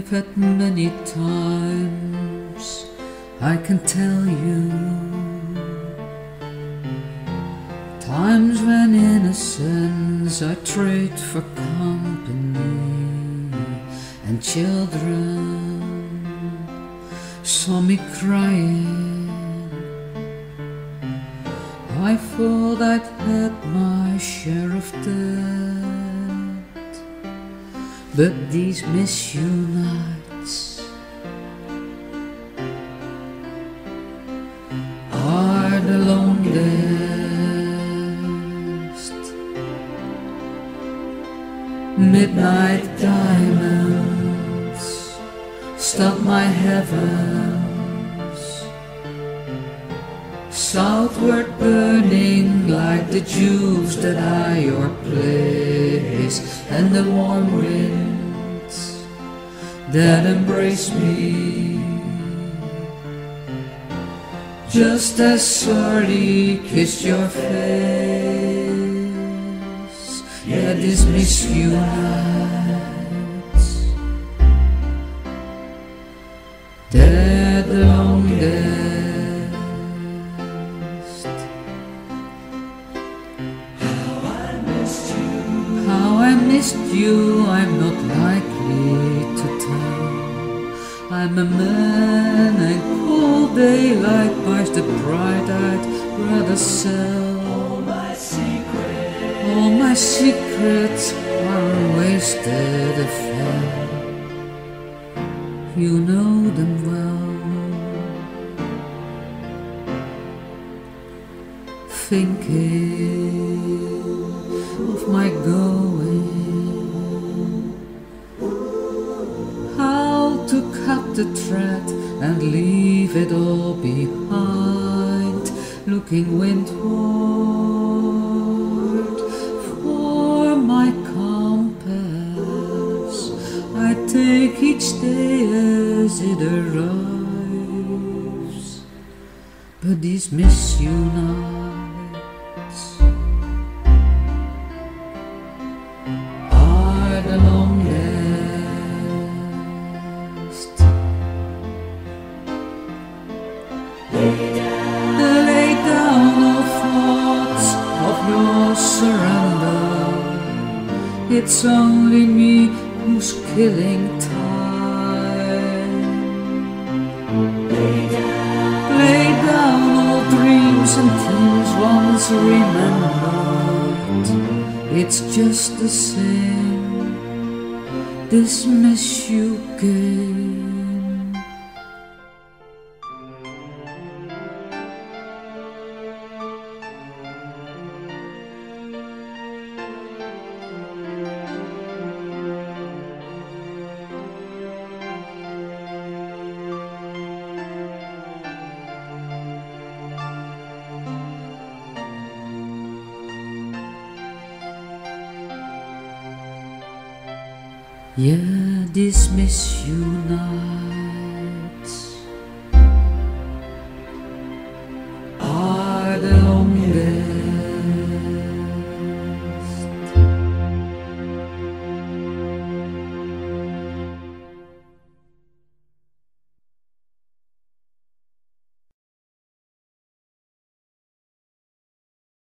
I've had many times, I can tell you, times when innocence I trade for company, and children saw me crying. I thought I'd had my share of that, but these miss you nights are the longest. Midnight diamonds stop my heavens, southward burning like the dews that are your place, and the warm winds that embrace me just as surely kiss your face. Yeah, these miss you nights, they're the longest. Missed you, I'm not likely to tell. I'm a man, and cold daylight buys the bright I'd rather sell. All my secrets are wasted affair. You know them well. Thinking of my going, to cut the thread and leave it all behind, looking windward for my compass. I take each day as it arrives, but these miss you nights are the longest. Lay down all thoughts of your surrender. It's only me who's killing time. Lay down all dreams and things once remembered. It's just the same, this miss you game. Yeah, this miss you night